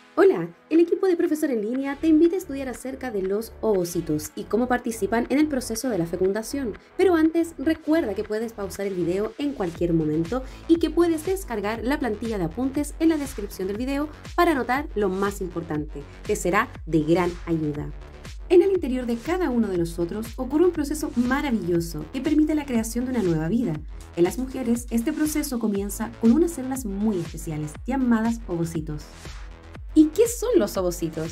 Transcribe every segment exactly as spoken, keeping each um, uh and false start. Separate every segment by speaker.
Speaker 1: Hola, el equipo de Profesor en Línea te invita a estudiar acerca de los ovocitos y cómo participan en el proceso de la fecundación. Pero antes, recuerda que puedes pausar el video en cualquier momento y que puedes descargar la plantilla de apuntes en la descripción del video para anotar lo más importante. Te será de gran ayuda. En el interior de cada uno de nosotros ocurre un proceso maravilloso que permite la creación de una nueva vida. En las mujeres, este proceso comienza con unas células muy especiales llamadas ovocitos. ¿Y qué son los ovocitos?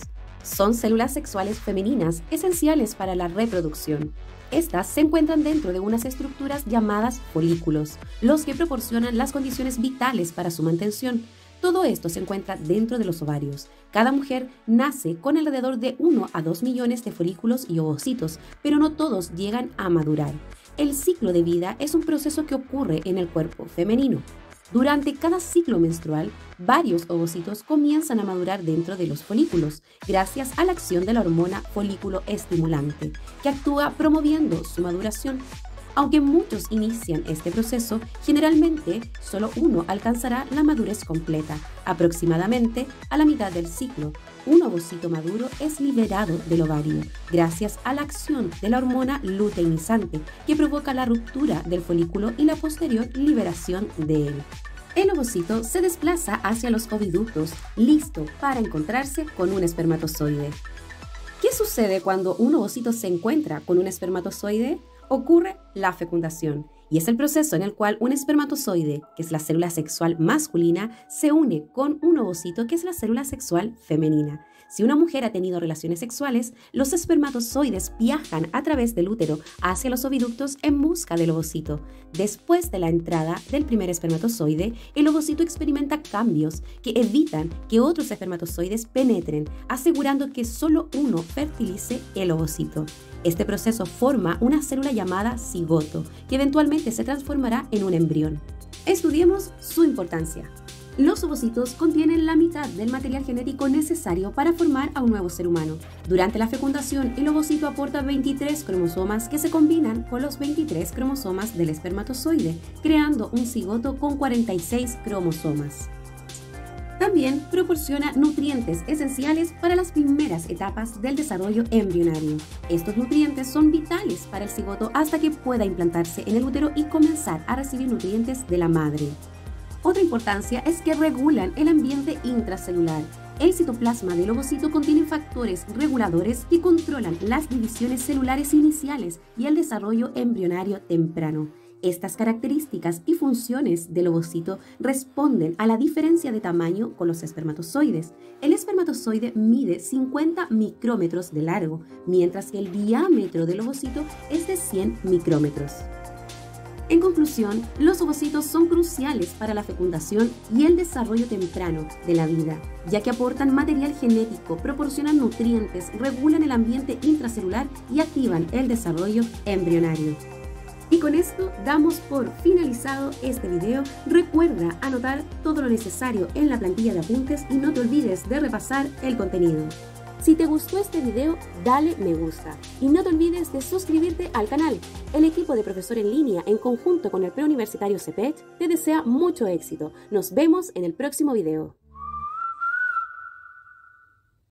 Speaker 1: Son células sexuales femeninas esenciales para la reproducción. Estas se encuentran dentro de unas estructuras llamadas folículos, los que proporcionan las condiciones vitales para su mantención. Todo esto se encuentra dentro de los ovarios. Cada mujer nace con alrededor de uno a dos millones de folículos y ovocitos, pero no todos llegan a madurar. El ciclo de vida es un proceso que ocurre en el cuerpo femenino. Durante cada ciclo menstrual, varios ovocitos comienzan a madurar dentro de los folículos, gracias a la acción de la hormona folículo estimulante, que actúa promoviendo su maduración. Aunque muchos inician este proceso, generalmente solo uno alcanzará la madurez completa, aproximadamente a la mitad del ciclo. Un ovocito maduro es liberado del ovario, gracias a la acción de la hormona luteinizante, que provoca la ruptura del folículo y la posterior liberación de él. El ovocito se desplaza hacia los oviductos, listo para encontrarse con un espermatozoide. ¿Qué sucede cuando un ovocito se encuentra con un espermatozoide? Ocurre la fecundación, y es el proceso en el cual un espermatozoide, que es la célula sexual masculina, se une con un ovocito, que es la célula sexual femenina. Si una mujer ha tenido relaciones sexuales, los espermatozoides viajan a través del útero hacia los oviductos en busca del ovocito. Después de la entrada del primer espermatozoide, el ovocito experimenta cambios que evitan que otros espermatozoides penetren, asegurando que solo uno fertilice el ovocito. Este proceso forma una célula llamada cigoto, que eventualmente se transformará en un embrión. Estudiemos su importancia. Los ovocitos contienen la mitad del material genético necesario para formar a un nuevo ser humano. Durante la fecundación, el ovocito aporta veintitrés cromosomas que se combinan con los veintitrés cromosomas del espermatozoide, creando un cigoto con cuarenta y seis cromosomas. También proporciona nutrientes esenciales para las primeras etapas del desarrollo embrionario. Estos nutrientes son vitales para el cigoto hasta que pueda implantarse en el útero y comenzar a recibir nutrientes de la madre. Otra importancia es que regulan el ambiente intracelular. El citoplasma del ovocito contiene factores reguladores que controlan las divisiones celulares iniciales y el desarrollo embrionario temprano. Estas características y funciones del ovocito responden a la diferencia de tamaño con los espermatozoides. El espermatozoide mide cincuenta micrómetros de largo, mientras que el diámetro del ovocito es de cien micrómetros. En conclusión, los ovocitos son cruciales para la fecundación y el desarrollo temprano de la vida, ya que aportan material genético, proporcionan nutrientes, regulan el ambiente intracelular y activan el desarrollo embrionario. Y con esto damos por finalizado este video. Recuerda anotar todo lo necesario en la plantilla de apuntes y no te olvides de repasar el contenido. Si te gustó este video, dale me gusta y no te olvides de suscribirte al canal. El equipo de Profesor en Línea, en conjunto con el preuniversitario CEPET, te desea mucho éxito. Nos vemos en el próximo video.